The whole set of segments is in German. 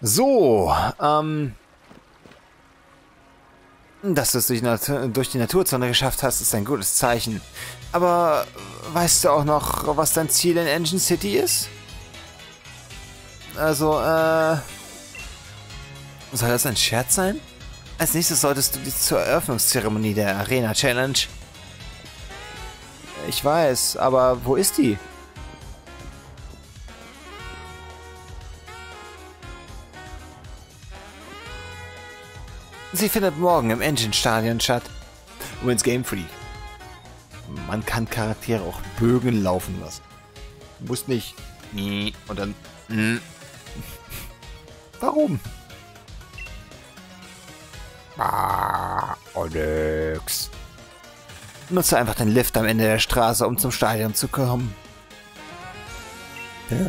So, dass du es durch die Naturzone geschafft hast, ist ein gutes Zeichen. Aber weißt du auch noch, was dein Ziel in Engine City ist? Also, soll das ein Scherz sein? Als nächstes solltest du zur Eröffnungszeremonie der Arena Challenge. Ich weiß, aber wo ist die? Sie findet morgen im Engine-Stadion statt. Übrigens Game Freak. Man kann Charaktere auch Bögen laufen lassen. Muss nicht. Und dann. Warum? Onyx. Nutze einfach den Lift am Ende der Straße, um zum Stadion zu kommen. Ja.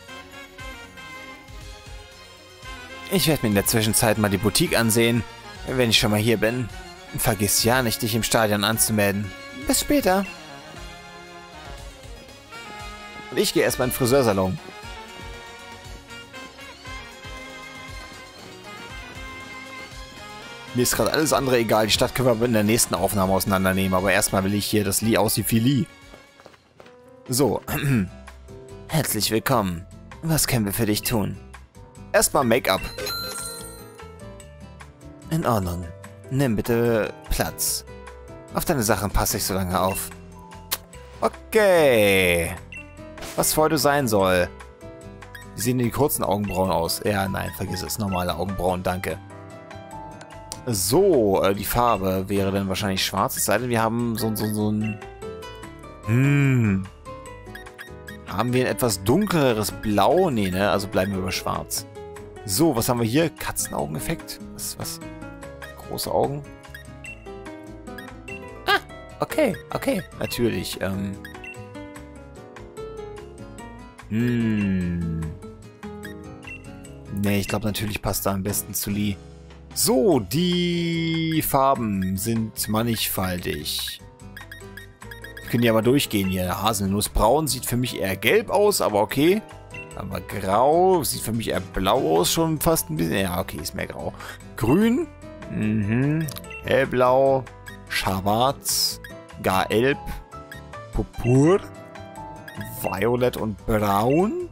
Ich werde mir in der Zwischenzeit mal die Boutique ansehen, wenn ich schon mal hier bin. Vergiss ja nicht, dich im Stadion anzumelden. Bis später. Und ich gehe erstmal in den Friseursalon. Mir ist gerade alles andere egal. Die Stadt können wir in der nächsten Aufnahme auseinandernehmen. Aber erstmal will ich hier, dass Lee aussieht wie Lee. So. Herzlich willkommen. Was können wir für dich tun? Erstmal Make-up. In Ordnung. Nimm bitte Platz. Auf deine Sachen passe ich so lange auf. Okay. Was heute sein soll. Wie sehen die kurzen Augenbrauen aus? Ja, nein, vergiss es. Normale Augenbrauen, danke. So, die Farbe wäre dann wahrscheinlich schwarz. Es sei denn, wir haben so ein... Haben wir ein etwas dunkleres Blau? Nee, ne? Also bleiben wir über schwarz. So, was haben wir hier? Katzenaugeneffekt? Was? Große Augen? Ah, okay. Natürlich, Nee, ich glaube, natürlich passt da am besten zu Lee. So, die Farben sind mannigfaltig. Wir können ja mal durchgehen hier. Haselnussbraun sieht für mich eher gelb aus, aber okay. Aber grau sieht für mich eher blau aus, schon fast ein bisschen. Ja, okay, ist mehr grau. Grün. Hellblau. Schwarz. Gar elb. Purpur. Violett und braun.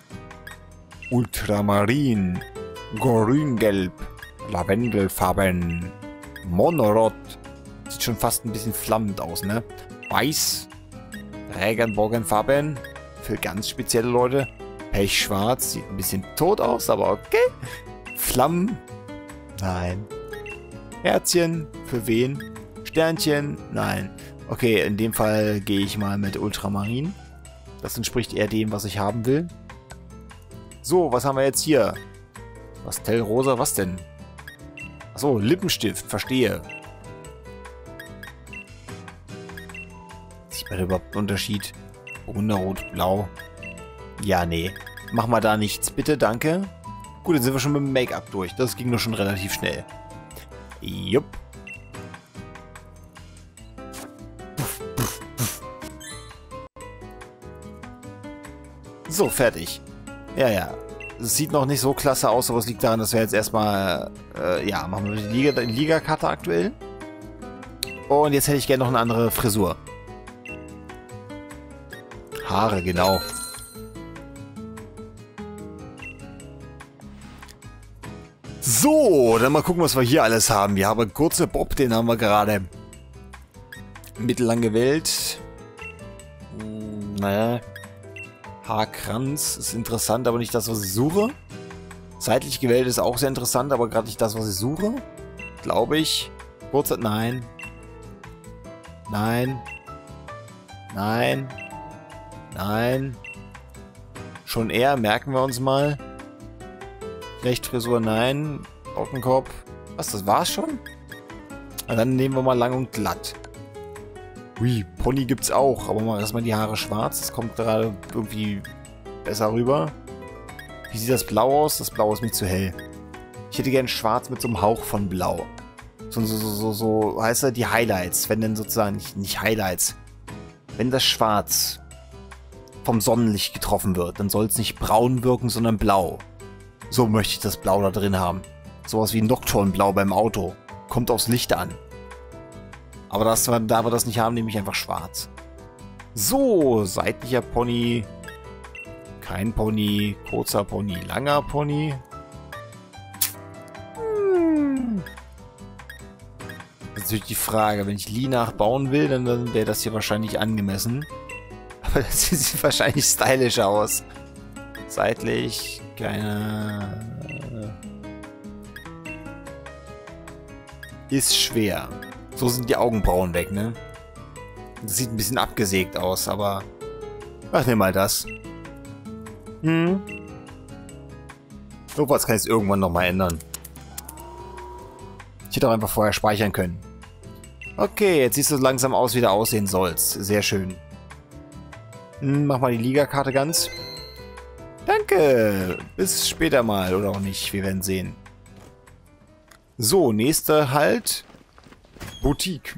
Ultramarin. Grüngelb. Lavendelfarben. Monorot. Sieht schon fast ein bisschen flammend aus, ne? Weiß. Regenbogenfarben. Für ganz spezielle Leute. Pechschwarz. Sieht ein bisschen tot aus, aber okay. Flammen. Nein. Herzchen. Für wen? Sternchen. Nein. Okay, in dem Fall gehe ich mal mit Ultramarin. Das entspricht eher dem, was ich haben will. So, was haben wir jetzt hier? Pastellrosa, was denn? Achso, Lippenstift, verstehe. Sieht man überhaupt einen Unterschied? Burgunderrot, blau. Ja, nee. Mach mal da nichts, bitte, danke. Gut, dann sind wir schon mit dem Make-up durch. Das ging nur schon relativ schnell. Jupp. So, fertig. Ja. Es sieht noch nicht so klasse aus, aber es liegt daran, dass wir jetzt erstmal, ja, machen wir die Liga-Karte aktuell. Und jetzt hätte ich gerne noch eine andere Frisur. Haare, genau. So, dann mal gucken, was wir hier alles haben. Wir haben kurze Bob, den haben wir gerade mittellang gewählt. Naja. Haarkranz ist interessant, aber nicht das, was ich suche. Seitlich gewählt ist auch sehr interessant, aber gerade nicht das, was ich suche. Glaube ich. Kurze... Nein. Schon eher, merken wir uns mal. Flechtfrisur, nein. Lockenkopf. Was, das war's schon? Na, dann nehmen wir mal lang und glatt. Ui, Pony gibt's auch, aber mal erstmal die Haare schwarz. Das kommt gerade irgendwie besser rüber. Wie sieht das Blau aus? Das Blau ist mir zu hell. Ich hätte gern schwarz mit so einem Hauch von Blau. So heißt das, die Highlights. Wenn denn sozusagen, nicht Highlights. Wenn das Schwarz vom Sonnenlicht getroffen wird, dann soll es nicht braun wirken, sondern blau. So möchte ich das Blau da drin haben. Sowas wie ein Nocturnblau beim Auto. Kommt aufs Licht an. Aber da wir das nicht haben, nehme ich einfach schwarz. So, seitlicher Pony. Kein Pony. Kurzer Pony. Langer Pony. Das ist natürlich die Frage. Wenn ich Lee nachbauen will, dann wäre das hier wahrscheinlich angemessen. Aber das sieht wahrscheinlich stylisch aus. Seitlich. Keine... Ist schwer. So sind die Augenbrauen weg, ne? Das sieht ein bisschen abgesägt aus, aber... Ach, nimm mal das. Sowas kann ich irgendwann nochmal ändern. Ich hätte auch einfach vorher speichern können. Okay, jetzt siehst du langsam aus, wie du aussehen sollst. Sehr schön. Mach mal die Liga-Karte ganz. Danke. Bis später mal, oder auch nicht. Wir werden sehen. So, nächster Halt. Boutique.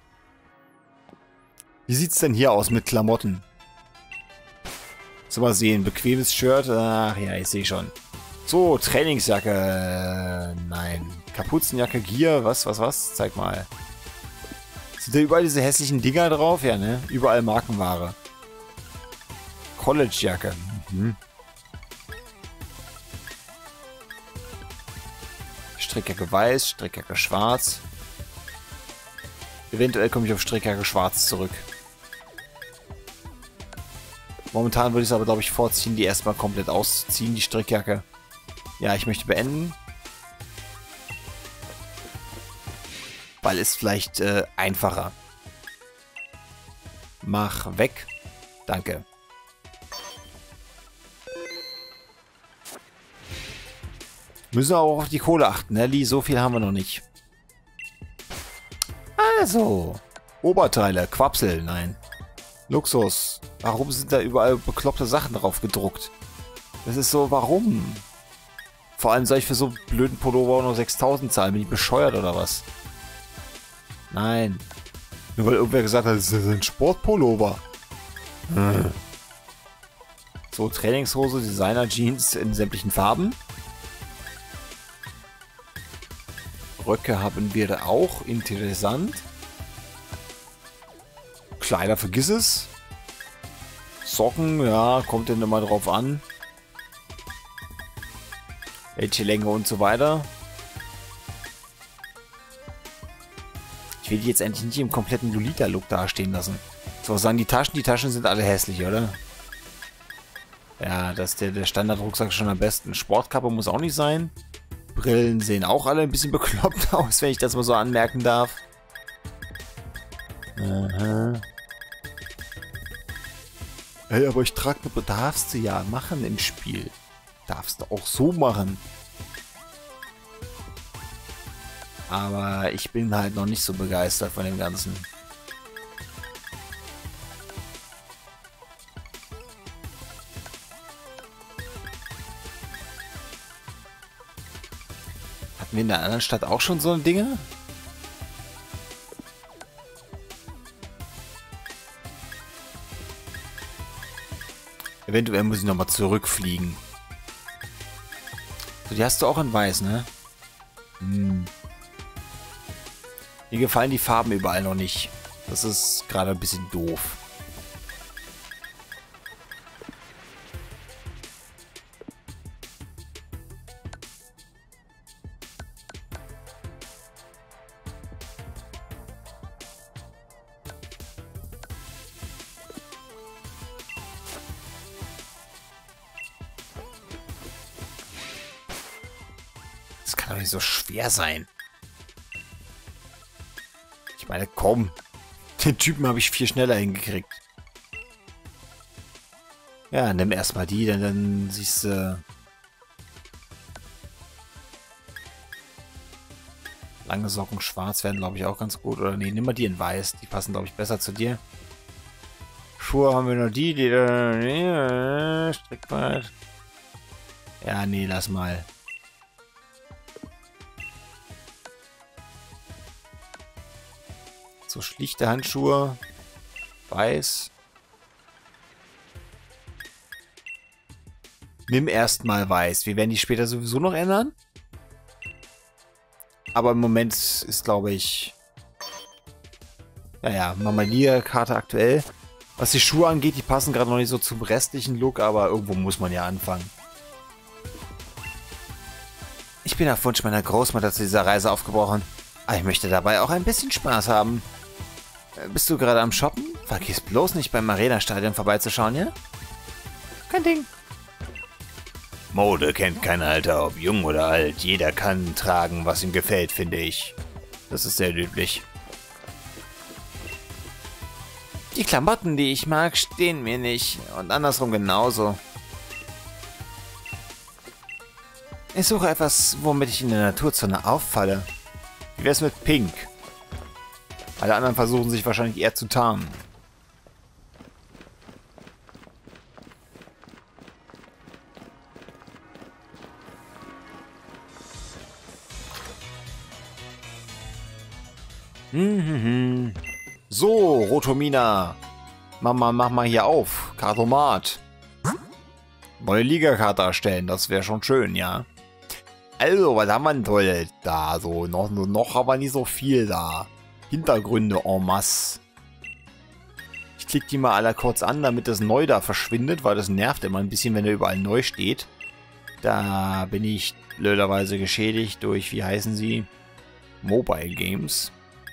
Wie sieht's denn hier aus mit Klamotten? So, mal sehen. Bequemes Shirt. Ach ja, ich sehe schon. So, Trainingsjacke. Nein. Kapuzenjacke, Gear. Was? Zeig mal. Sind da überall diese hässlichen Dinger drauf? Ja, ne? Überall Markenware. Collegejacke. Strickjacke weiß, Strickjacke schwarz. Eventuell komme ich auf Strickjacke schwarz zurück. Momentan würde ich es aber, glaube ich, vorziehen, die erstmal komplett auszuziehen, die Strickjacke. Ja, ich möchte beenden. Weil es vielleicht einfacher. Mach weg. Danke. Müssen wir auch auf die Kohle achten, ne, Lee? So viel haben wir noch nicht. Also. Oberteile, Quapsel, nein. Luxus. Warum sind da überall bekloppte Sachen drauf gedruckt? Das ist so, warum? Vor allem soll ich für so einen blöden Pullover nur 6.000 zahlen. Bin ich bescheuert oder was? Nein. Nur weil irgendwer gesagt hat, das ist ein Sportpullover. So, Trainingshose, Designer-Jeans in sämtlichen Farben. Röcke haben wir da auch. Interessant. Kleider, vergiss es. Socken, ja, kommt denn immer drauf an. Welche Länge und so weiter. Ich will die jetzt eigentlich nicht im kompletten Lolita-Look dastehen lassen. So, sagen die Taschen sind alle hässlich, oder? Ja, das ist der Standard-Rucksack schon am besten. Sportkappe muss auch nicht sein. Brillen sehen auch alle ein bisschen bekloppt aus, wenn ich das mal so anmerken darf. Aha. Hey, aber ich trage... Darfst du ja machen im Spiel. Darfst du auch so machen. Aber ich bin halt noch nicht so begeistert von dem Ganzen. Hatten wir in der anderen Stadt auch schon so Dinge? Eventuell muss ich nochmal zurückfliegen. So, die hast du auch in weiß, ne? Hm. Mir gefallen die Farben überall noch nicht. Das ist gerade ein bisschen doof. Das kann doch nicht so schwer sein. Ich meine, komm. Den Typen habe ich viel schneller hingekriegt. Ja, nimm erstmal die, denn dann siehst du... Lange Socken schwarz werden, glaube ich, auch ganz gut. Oder nee, nimm mal die in weiß. Die passen, glaube ich, besser zu dir. Schuhe haben wir noch die Strickbart. Ja, nee, lass mal. So schlichte Handschuhe. Weiß. Nimm erstmal weiß. Wir werden die später sowieso noch ändern. Aber im Moment ist, glaube ich... Naja, Mamalia-Karte aktuell. Was die Schuhe angeht, die passen gerade noch nicht so zum restlichen Look, aber irgendwo muss man ja anfangen. Ich bin auf Wunsch meiner Großmutter zu dieser Reise aufgebrochen. Aber ich möchte dabei auch ein bisschen Spaß haben. Bist du gerade am Shoppen? Vergiss bloß nicht beim Arena-Stadion vorbeizuschauen, ja? Kein Ding. Mode kennt kein Alter, ob jung oder alt. Jeder kann tragen, was ihm gefällt, finde ich. Das ist sehr löblich. Die Klamotten, die ich mag, stehen mir nicht. Und andersrum genauso. Ich suche etwas, womit ich in der Naturzone auffalle. Wie wär's mit Pink? Alle anderen versuchen sich wahrscheinlich eher zu tarnen. So, Rotomina. Mach mal hier auf. Kartomat. Neue Liga-Karte erstellen, das wäre schon schön, ja. Also, was haben wir denn toll da? So, noch aber nicht so viel da. Hintergründe en masse. Ich klicke die mal alle kurz an, damit das neu da verschwindet, weil das nervt immer ein bisschen, wenn der überall neu steht. Da bin ich blöderweise geschädigt durch, wie heißen sie? Mobile Games.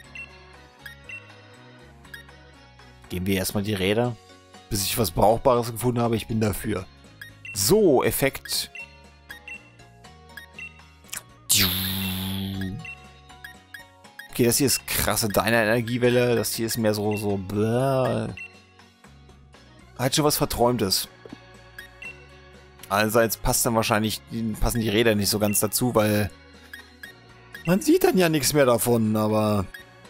Geben wir erstmal die Räder, bis ich was Brauchbares gefunden habe. Ich bin dafür. So, Effekt. Okay, das hier ist krasse Dyna-Energiewelle. Das hier ist mehr so bläh. Halt schon was Verträumtes. Allerdings passen die Räder nicht so ganz dazu, weil man sieht dann ja nichts mehr davon, aber...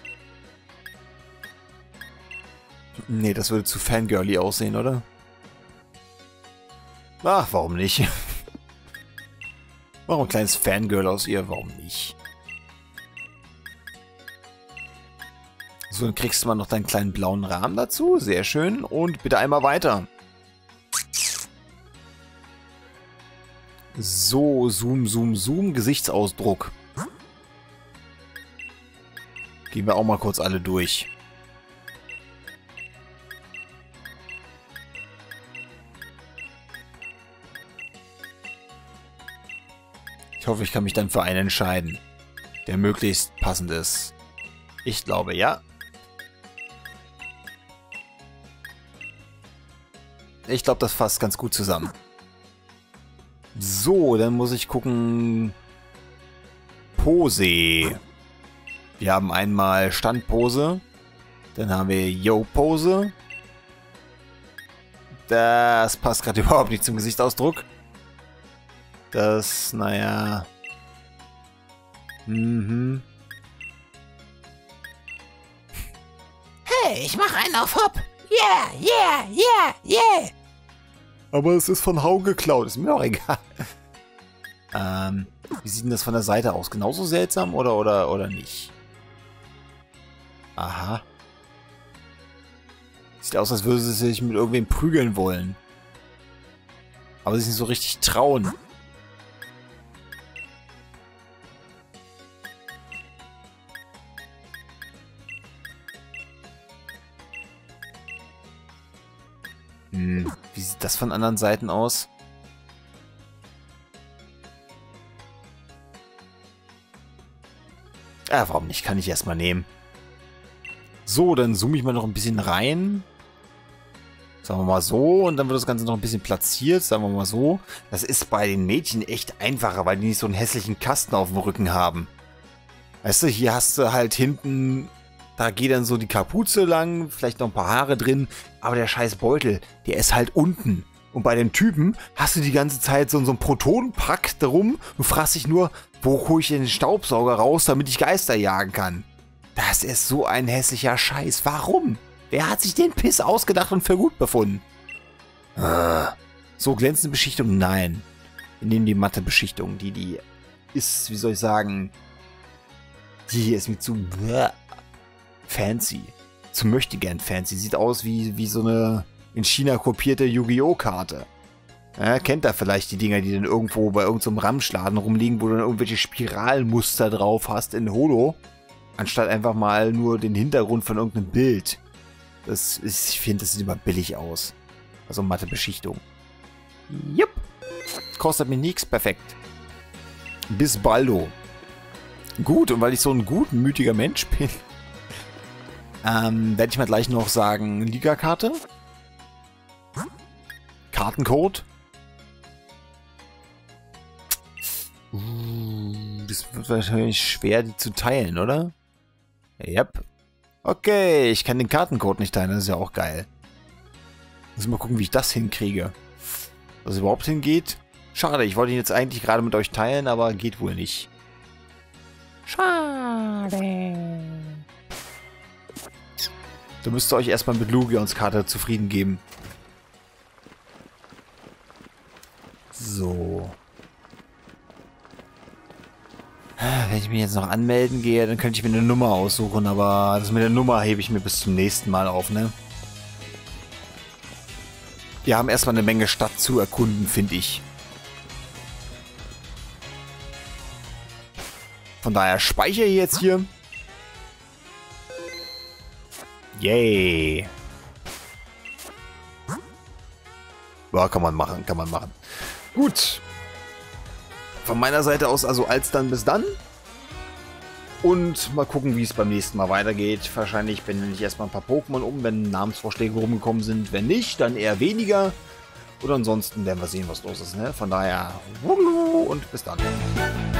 Nee, das würde zu fangirly aussehen, oder? Ach, warum nicht? Warum ein kleines Fangirl aus ihr? Warum nicht? So, dann kriegst du mal noch deinen kleinen blauen Rahmen dazu. Sehr schön. Und bitte einmal weiter. So, Zoom, Zoom, Zoom. Gesichtsausdruck. Gehen wir auch mal kurz alle durch. Ich hoffe, ich kann mich dann für einen entscheiden, der möglichst passend ist. Ich glaube, ja. Ich glaube, das fasst ganz gut zusammen. So, dann muss ich gucken. Pose. Wir haben einmal Standpose. Dann haben wir Yo-Pose. Das passt gerade überhaupt nicht zum Gesichtsausdruck. Das, naja. Hey, ich mach einen auf Hopp. Yeah, yeah, yeah, yeah. Aber es ist von Hau geklaut. Ist mir auch egal. Wie sieht denn das von der Seite aus? Genauso seltsam oder nicht? Aha. Sieht aus, als würde sie sich mit irgendwem prügeln wollen. Aber sich nicht so richtig trauen. Wie sieht das von anderen Seiten aus? Warum nicht? Kann ich erstmal nehmen. So, dann zoome ich mal noch ein bisschen rein. Sagen wir mal so. Und dann wird das Ganze noch ein bisschen platziert. Sagen wir mal so. Das ist bei den Mädchen echt einfacher, weil die nicht so einen hässlichen Kasten auf dem Rücken haben. Weißt du, hier hast du halt hinten... Da geht dann so die Kapuze lang, vielleicht noch ein paar Haare drin, aber der scheiß Beutel, der ist halt unten. Und bei dem Typen hast du die ganze Zeit so einen Protonenpack darum und fragst dich nur, wo hole ich denn den Staubsauger raus, damit ich Geister jagen kann? Das ist so ein hässlicher Scheiß. Warum? Wer hat sich den Piss ausgedacht und für gut befunden? So glänzende Beschichtung? Nein. Wir nehmen die matte Beschichtung. Die ist, wie soll ich sagen, die hier ist mir zu... fancy. Zu möchtegern fancy. Sieht aus wie so eine in China kopierte Yu-Gi-Oh! Karte. Ja, kennt ihr vielleicht die Dinger, die dann irgendwo bei irgendeinem Ramschladen rumliegen, wo du dann irgendwelche Spiralmuster drauf hast in Holo, anstatt einfach mal nur den Hintergrund von irgendeinem Bild. Ich finde, das sieht immer billig aus. Also matte Beschichtung. Jupp. Kostet mir nichts. Perfekt. Bis baldo. Gut, und weil ich so ein gutmütiger Mensch bin, werde ich mal gleich noch sagen, Liga-Karte. Kartencode. Das wird wahrscheinlich schwer, die zu teilen, oder? Yep. Okay, ich kann den Kartencode nicht teilen, das ist ja auch geil. Muss mal gucken, wie ich das hinkriege. Dass es überhaupt hingeht. Schade, ich wollte ihn jetzt eigentlich gerade mit euch teilen, aber geht wohl nicht. Schade. Da müsst ihr euch erstmal mit Lugions Karte zufrieden geben. So. Wenn ich mich jetzt noch anmelden gehe, dann könnte ich mir eine Nummer aussuchen, aber das mit der Nummer hebe ich mir bis zum nächsten Mal auf, ne? Wir haben erstmal eine Menge Stadt zu erkunden, finde ich. Von daher speichere ich jetzt hier. Yay. Ja, kann man machen, kann man machen. Gut. Von meiner Seite aus also alsdann bis dann. Und mal gucken, wie es beim nächsten Mal weitergeht. Wahrscheinlich bin ich erstmal ein paar Pokémon um, wenn Namensvorschläge rumgekommen sind. Wenn nicht, dann eher weniger. Oder ansonsten werden wir sehen, was los ist. Ne? Von daher, und bis dann.